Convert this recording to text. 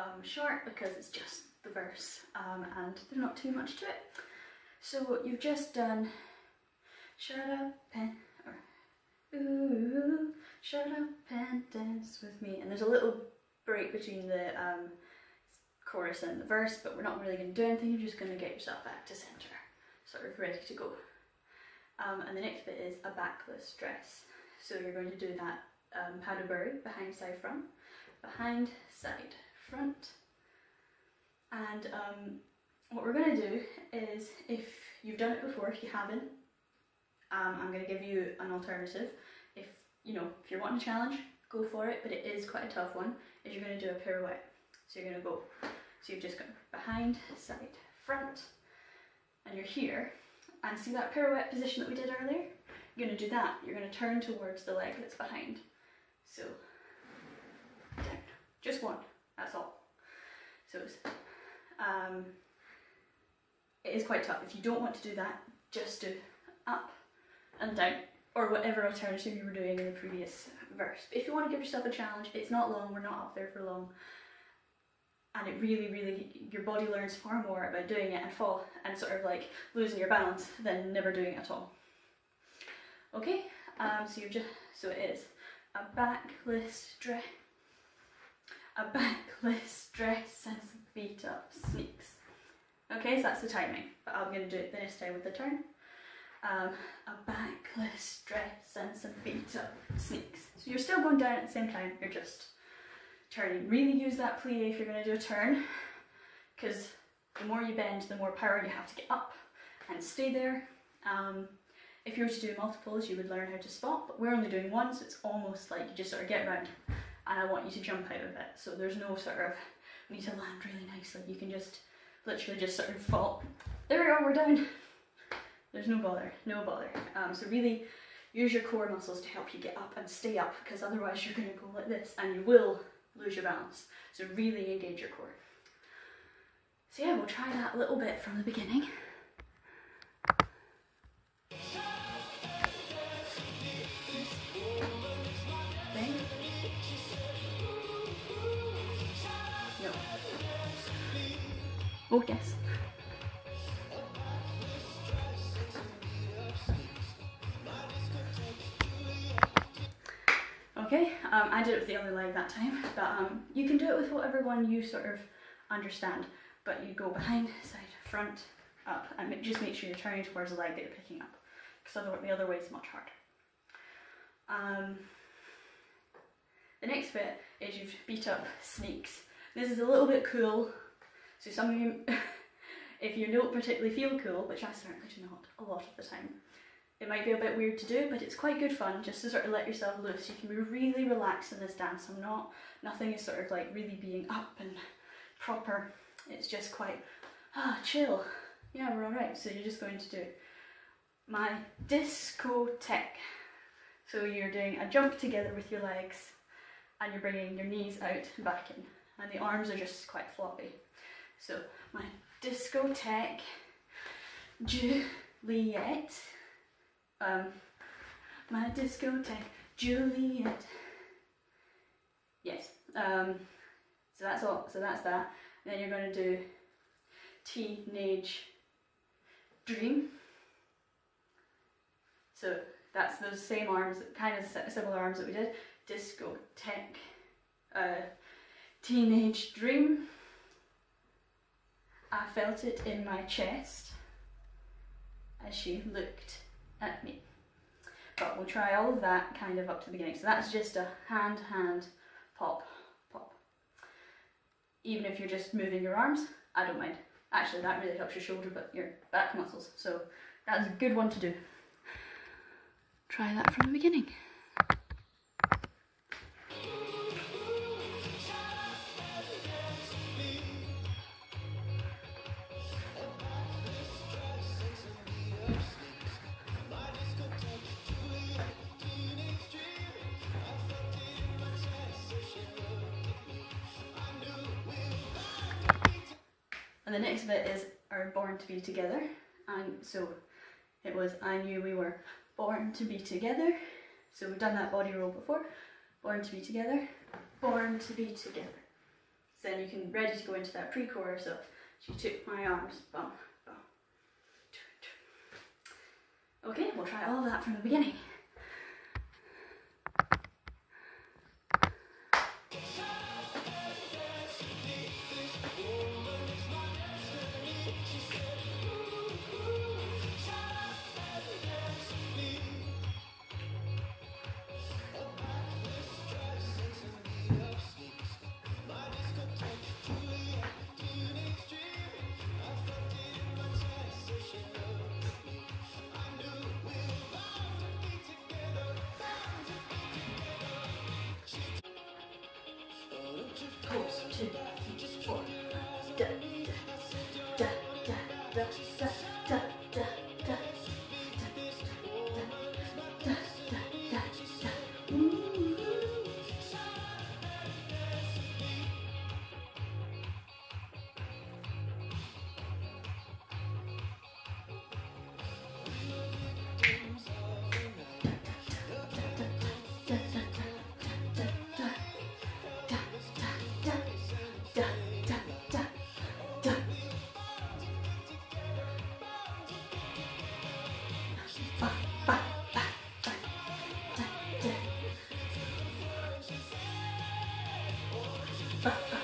short because it's just the verse and there's not too much to it. So you've just done shut up and, or ooh, shut up and dance with me. And there's a little break between the chorus and the verse, but we're not really going to do anything. You're just going to get yourself back to centre, sort of ready to go. And the next bit is a backless dress. So you're going to do that paddle-burry, behind, side, front, behind, side, front. And what we're going to do is, if you've done it before, if you haven't, I'm going to give you an alternative. If you're wanting a challenge, go for it, but it is quite a tough one, is you're going to do a pirouette. So you're going to go, so you've just got behind, side, front, and you're here. And see that pirouette position that we did earlier? You're going to do that. You're going to turn towards the leg that's behind. So, down. Just one, that's all. So it's, it is quite tough. If you don't want to do that, just do up and down, or whatever alternative you were doing in the previous verse. But if you want to give yourself a challenge, it's not long, we're not up there for long. And it really, your body learns far more about doing it and fall and sort of like losing your balance than never doing it at all. Okay, so it is a backless dress, and some feet up sneaks. Okay, so that's the timing, but I'm going to do it the next time with the turn. A backless dress and some feet up sneaks. So you're still going down at the same time, you're just turning. Really use that plie if you're going to do a turn, because the more you bend, the more power you have to get up and stay there. If you were to do multiples, you would learn how to spot, but we're only doing one, so it's almost like you just sort of get around and I want you to jump out of it. So there's no sort of, we need to land really nicely. You can just literally just sort of fall. There we go, we're down. There's no bother, no bother. So really use your core muscles to help you get up and stay up, because otherwise you're going to go like this and you will lose your balance. So really engage your core. So yeah, we'll try that a little bit from the beginning. No. Oh yes. Okay, I did it with the other leg that time, but you can do it with whatever one you sort of understand. But you go behind, side, front, up, and just make sure you're turning towards the leg that you're picking up, because the other way is much harder. The next bit is you've beat up sneaks. This is a little bit cool, so some of you, if you don't particularly feel cool, which I certainly do not a lot of the time, it might be a bit weird to do, but it's quite good fun just to sort of let yourself loose. You can be really relaxed in this dance. Nothing is sort of like really being up and proper. It's just quite, chill. Yeah, we're alright. So you're just going to do my discotheque. So you're doing a jump together with your legs and you're bringing your knees out and back in. And the arms are just quite floppy. So my discotheque, Juliet. My discotheque, Juliet. Yes. So that's all. So that's that. And then you're going to do Teenage Dream. So that's those same arms, kind of similar arms that we did. Discotheque, Teenage Dream. I felt it in my chest as she looked at me. But we'll try all of that kind of up to the beginning. So that's just a hand, pop, pop. Even if you're just moving your arms, I don't mind. Actually, that really helps your shoulder, but your back muscles. So that's a good one to do. Try that from the beginning. And the next bit is our Born to Be Together. And so it was, I knew we were born to be together. So we've done that body roll before. Born to be together, born to be together. So then you can ready to go into that pre-chorus of she took my arms, bum, bum. Okay, we'll try all of that from the beginning. Pulse, 2, 4. Da, da, da, da, da, da, da, da, da, da, da, da, da. Ooh. Ba, ba.